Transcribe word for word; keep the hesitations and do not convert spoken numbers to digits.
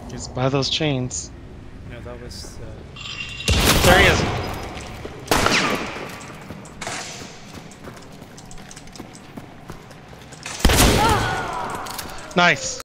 He's by those chains. No, that was. Uh... There he is. Nice.